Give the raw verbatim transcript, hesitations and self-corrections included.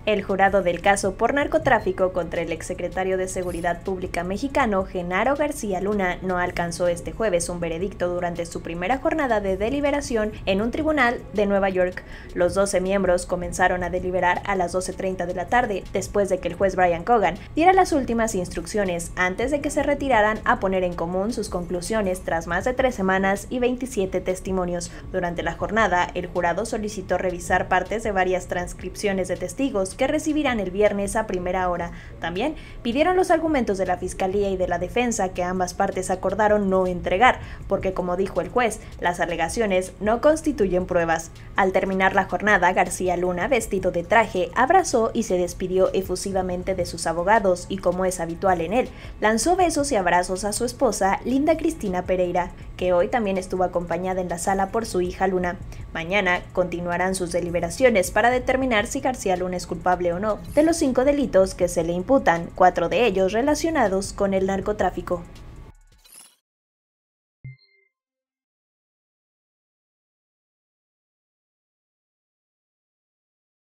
El jurado del caso por narcotráfico contra el exsecretario de Seguridad Pública mexicano, Genaro García Luna, no alcanzó este jueves un veredicto durante su primera jornada de deliberación en un tribunal de Nueva York. Los doce miembros comenzaron a deliberar a las doce treinta de la tarde, después de que el juez Brian Cogan diera las últimas instrucciones antes de que se retiraran a poner en común sus conclusiones tras más de tres semanas y veintisiete testimonios. Durante la jornada, el jurado solicitó revisar partes de varias transcripciones de testigos que recibirán el viernes a primera hora. También pidieron los argumentos de la Fiscalía y de la defensa que ambas partes acordaron no entregar, porque como dijo el juez, las alegaciones no constituyen pruebas. Al terminar la jornada, García Luna, vestido de traje, abrazó y se despidió efusivamente de sus abogados y, como es habitual en él, lanzó besos y abrazos a su esposa, Linda Cristina Pereira, que hoy también estuvo acompañada en la sala por su hija Luna. Mañana continuarán sus deliberaciones para determinar si García Luna es culpable o no de los cinco delitos que se le imputan, cuatro de ellos relacionados con el narcotráfico.